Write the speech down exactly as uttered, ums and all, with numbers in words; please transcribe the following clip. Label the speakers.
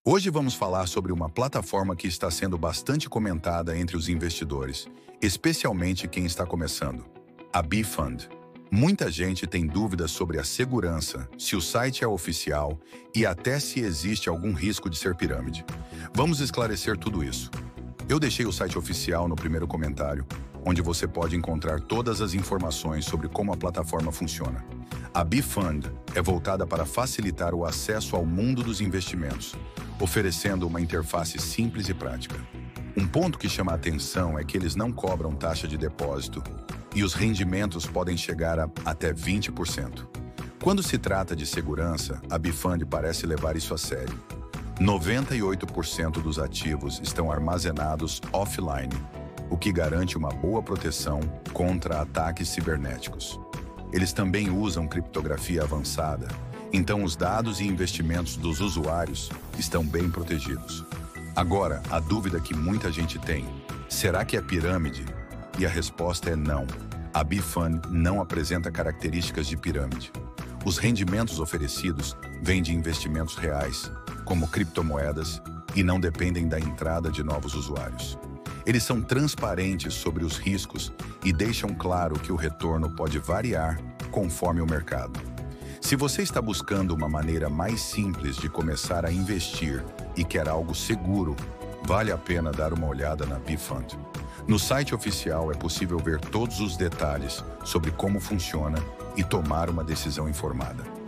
Speaker 1: Hoje vamos falar sobre uma plataforma que está sendo bastante comentada entre os investidores, especialmente quem está começando, a Bfund. Muita gente tem dúvidas sobre a segurança, se o site é oficial e até se existe algum risco de ser pirâmide. Vamos esclarecer tudo isso. Eu deixei o site oficial no primeiro comentário, onde você pode encontrar todas as informações sobre como a plataforma funciona. A Bfund é voltada para facilitar o acesso ao mundo dos investimentos, oferecendo uma interface simples e prática. Um ponto que chama a atenção é que eles não cobram taxa de depósito e os rendimentos podem chegar a até vinte por cento. Quando se trata de segurança, a Bfund parece levar isso a sério. noventa e oito por cento dos ativos estão armazenados offline, o que garante uma boa proteção contra ataques cibernéticos. Eles também usam criptografia avançada, então os dados e investimentos dos usuários estão bem protegidos. Agora, a dúvida que muita gente tem: será que é pirâmide? E a resposta é não. A Bfund não apresenta características de pirâmide. Os rendimentos oferecidos vêm de investimentos reais, como criptomoedas, e não dependem da entrada de novos usuários. Eles são transparentes sobre os riscos e deixam claro que o retorno pode variar conforme o mercado. Se você está buscando uma maneira mais simples de começar a investir e quer algo seguro, vale a pena dar uma olhada na Bfund. No site oficial é possível ver todos os detalhes sobre como funciona e tomar uma decisão informada.